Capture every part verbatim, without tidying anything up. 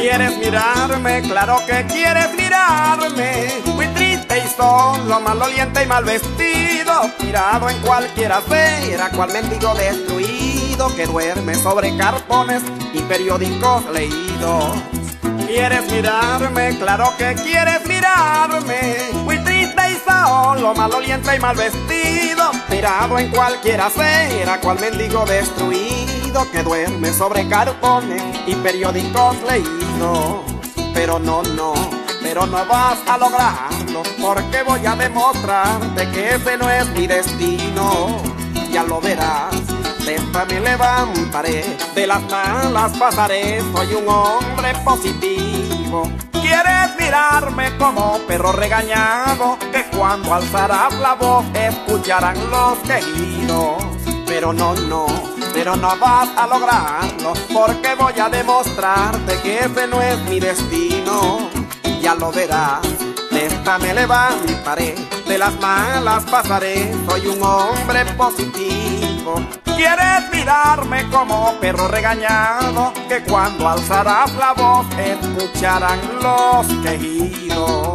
¿Quieres mirarme? Claro que quieres mirarme. Muy triste y solo, maloliente y mal vestido, tirado en cualquier acera, cual mendigo destruido que duerme sobre cartones y periódicos leídos. ¿Quieres mirarme? Claro que quieres mirarme. Muy triste y solo, maloliente y mal vestido, tirado en cualquier acera, cual mendigo destruido que duerme sobre cartones y periódicos leídos. Pero no, no, pero no vas a lograrlo, porque voy a demostrarte que ese no es mi destino. Ya lo verás, de esta me levantaré, de las malas pasaré, soy un hombre positivo. ¿Quieres mirarme como perro regañado, que cuando alzarás la voz escucharán los quejidos? Pero no, no, pero no vas a lograrlo, porque voy a demostrarte que ese no es mi destino. Ya lo verás, de esta me levantaré, de las malas pasaré, soy un hombre positivo. ¿Quieres mirarme como perro regañado, que cuando alzarás la voz escucharán los quejidos?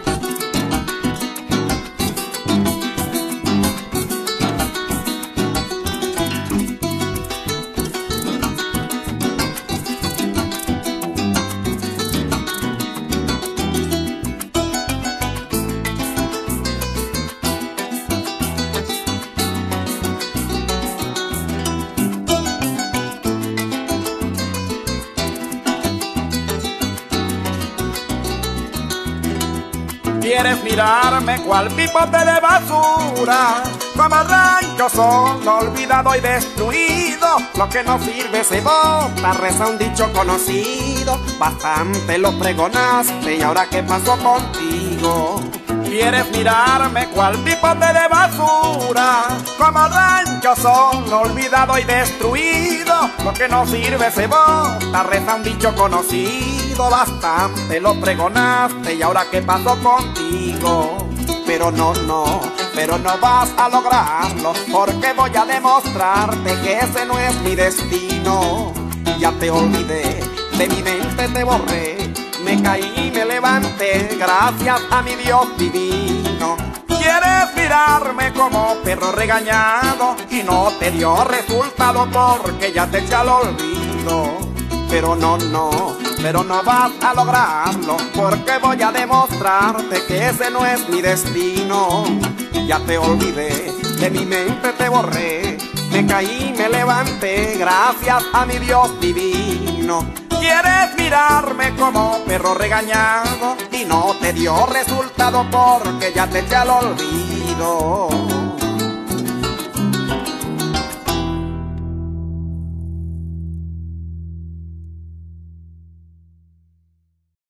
¿Quieres mirarme cual pipote de basura, como rancho solo, olvidado y destruido? Lo que no sirve se bota, reza un dicho conocido. Bastante lo pregonaste y ahora ¿qué pasó contigo? ¿Quieres mirarme cual pipote de basura, como rancho solo, olvidado y destruido? Lo que no sirve se bota, reza un dicho conocido. Bastante lo pregonaste y ahora ¿qué pasó contigo? Pero no, no, pero no vas a lograrlo, porque voy a demostrarte que ese no es mi destino. Ya te olvidé, de mi mente te borré, me caí y me levanté gracias a mi Dios divino. ¿Quieres mirarme como perro regañado y no te dio resultado porque ya te eché al olvido? Pero no, no, pero no vas a lograrlo, porque voy a demostrarte que ese no es mi destino. Ya te olvidé, de mi mente te borré, me caí y me levanté gracias a mi Dios divino. ¿Quieres mirarme como perro regañado y no te dio resultado porque ya te eché al olvido?